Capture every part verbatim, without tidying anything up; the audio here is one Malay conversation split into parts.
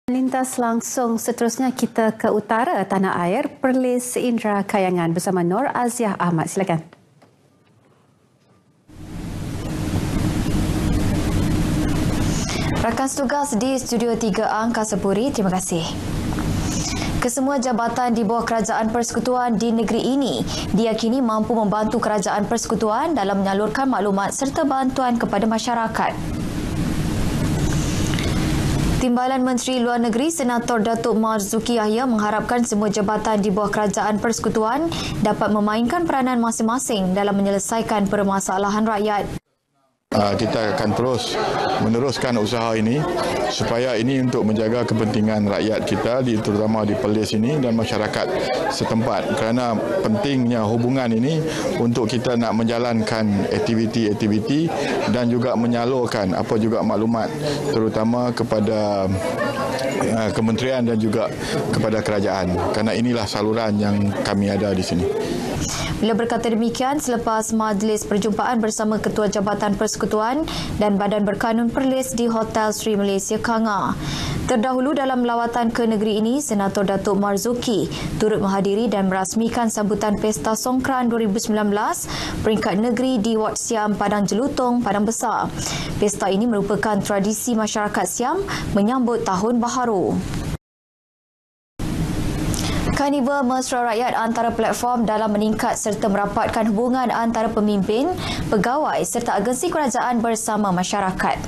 Lintas langsung seterusnya kita ke utara tanah air, Perlis Indra Kayangan bersama Nur Aziah Ahmad. Silakan. Rakan tugas di Studio tiga Angkasa Puri, terima kasih. Kesemua jabatan di bawah Kerajaan Persekutuan di negeri ini diyakini mampu membantu Kerajaan Persekutuan dalam menyalurkan maklumat serta bantuan kepada masyarakat. Timbalan Menteri Luar Negeri Senator Datuk Marzuki Yahya mengharapkan semua jabatan di bawah Kerajaan Persekutuan dapat memainkan peranan masing-masing dalam menyelesaikan permasalahan rakyat. Uh, kita akan terus meneruskan usaha ini supaya ini untuk menjaga kepentingan rakyat kita, di, terutama di Perlis ini dan masyarakat setempat, kerana pentingnya hubungan ini untuk kita nak menjalankan aktiviti-aktiviti dan juga menyalurkan apa juga maklumat terutama kepada uh, kementerian dan juga kepada kerajaan, kerana inilah saluran yang kami ada di sini. Beliau berkata demikian selepas majlis perjumpaan bersama Ketua Jabatan Persekutuan dan Badan Berkanun Perlis di Hotel Sri Malaysia Kanga. Terdahulu dalam lawatan ke negeri ini, Senator Datuk Marzuki turut menghadiri dan merasmikan sambutan Pesta Songkran dua ribu sembilan belas peringkat negeri di Wat Siam, Padang Jelutong, Padang Besar. Pesta ini merupakan tradisi masyarakat Siam menyambut Tahun Baharu. Karnival Mesra Rakyat antara platform dalam meningkat serta merapatkan hubungan antara pemimpin, pegawai serta agensi kerajaan bersama masyarakat.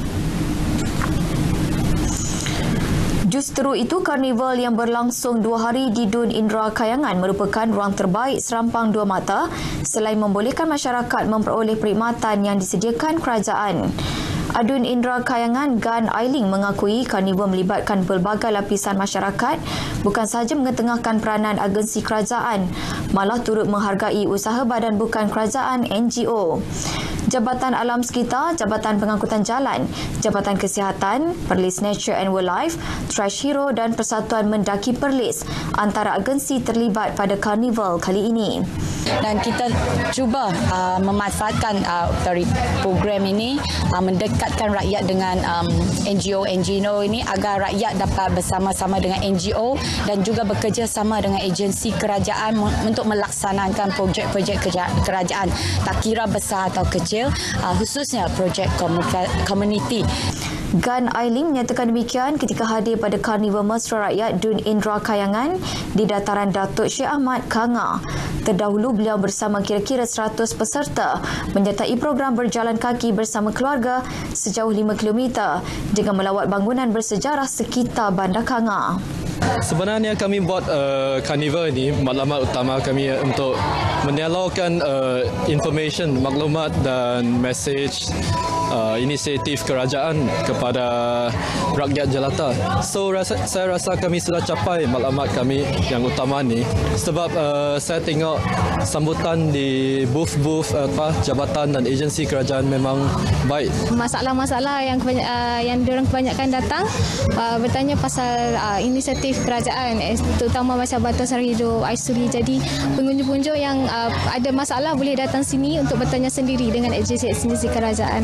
Justru itu, karnival yang berlangsung dua hari di Dun Indra Kayangan merupakan ruang terbaik serampang dua mata selain membolehkan masyarakat memperoleh perkhidmatan yang disediakan kerajaan. Adun Indra Kayangan Gan Ailing mengakui karnival melibatkan pelbagai lapisan masyarakat bukan sahaja mengetengahkan peranan agensi kerajaan, malah turut menghargai usaha badan bukan kerajaan N G O. Jabatan Alam Sekitar, Jabatan Pengangkutan Jalan, Jabatan Kesihatan, Perlis Nature and Wildlife, Trash Hero dan Persatuan Mendaki Perlis antara agensi terlibat pada karnival kali ini. Dan kita cuba uh, memanfaatkan uh, dari program ini uh, mendekatkan rakyat dengan um, N G O N G O ini agar rakyat dapat bersama-sama dengan N G O dan juga bekerjasama dengan agensi kerajaan untuk melaksanakan projek-projek kerajaan, tak kira besar atau kecil, uh, khususnya projek komuniti. Gan Ailing menyatakan demikian ketika hadir pada Karnival Mesra Rakyat Dun Indra Kayangan di dataran Datuk Syekh Ahmad Kanga. Terdahulu beliau bersama kira-kira seratus peserta menyertai program berjalan kaki bersama keluarga sejauh lima kilometer dengan melawat bangunan bersejarah sekitar Bandar Kanga. Sebenarnya kami buat uh, karnival ini, maklumat utama kami untuk menyalurkan uh, information, maklumat dan mesej uh, inisiatif kerajaan kepada rakyat jelata. So rasa, saya rasa kami sudah capai maklumat kami yang utama ni sebab uh, saya tengok sambutan di booth-booth apa jabatan dan agensi kerajaan memang baik. Masalah-masalah yang uh, yang diorang kebanyakan datang uh, bertanya pasal uh, inisiatif kerajaan, terutama macam batasan hidup, aisuri. Jadi pengunjung-pengunjung yang uh, ada masalah boleh datang sini untuk bertanya sendiri dengan agensi-agensi kerajaan.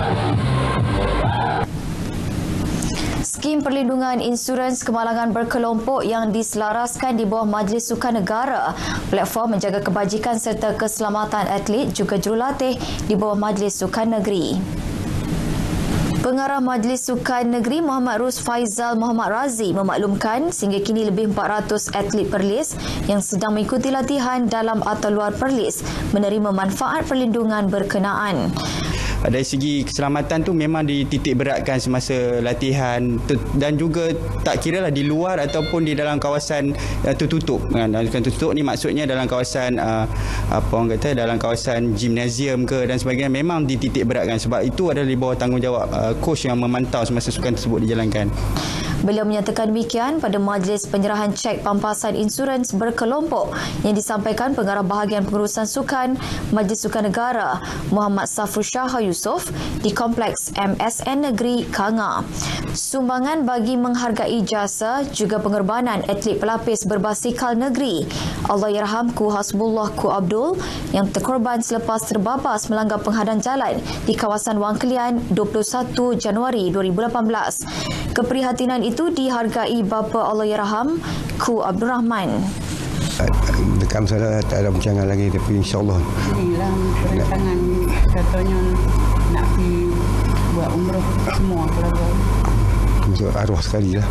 Skim perlindungan insurans kemalangan berkelompok yang diselaraskan di bawah Majlis Sukan Negara, platform menjaga kebajikan serta keselamatan atlet juga jurulatih di bawah Majlis Sukan Negeri. Pengarah Majlis Sukan Negeri Muhammad Rus Faizal Muhammad Razi memaklumkan sehingga kini lebih empat ratus atlet Perlis yang sedang mengikuti latihan dalam atau luar Perlis menerima manfaat perlindungan berkenaan. Dari segi keselamatan tu memang dititik beratkan semasa latihan dan juga tak kira lah di luar ataupun di dalam kawasan uh, tertutup. Dalam kawasan tertutup ni maksudnya dalam kawasan uh, apa orang kata dalam kawasan gimnasium ke dan sebagainya memang dititik beratkan sebab itu adalah di bawah tanggungjawab uh, coach yang memantau semasa sukan tersebut dijalankan. Beliau menyatakan demikian pada majlis penyerahan cek pampasan insurans berkelompok yang disampaikan Pengarah Bahagian Pengurusan Sukan Majlis Sukan Negara Muhammad Safrul Shah Yusof di Kompleks M S N Negeri Kanga. Sumbangan bagi menghargai jasa juga pengorbanan atlet pelapis berbasikal negeri Allahyarhamku Hasbullah Ku Abdul yang terkorban selepas terbabas melanggar penghadang jalan di kawasan Wang Kelian dua puluh satu Januari dua ribu lapan belas. Keprihatinan itu dihargai bapa Allahyarham Ku Abdul Rahman. Dekat masalah tak ada perancangan lagi, tapi insyaAllah. Inilah perancangan katanya nak pergi buat umrah semua keluarga. Masuk arwah sekali lah.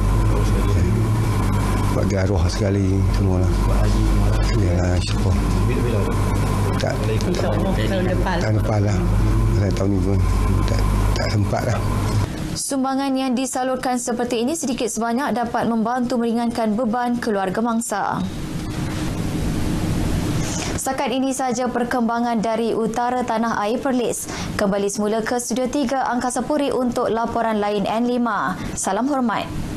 Bagi arwah sekali semua lah. Ya, insyaAllah. Tak, Tahun depan. tahun depan lah. Tahun ni pun tak, tak sempat lah. Sumbangan yang disalurkan seperti ini sedikit sebanyak dapat membantu meringankan beban keluarga mangsa. Setakat ini sahaja perkembangan dari utara tanah air Perlis. Kembali semula ke Studio tiga Angkasa Puri untuk laporan lain N lima. Salam hormat.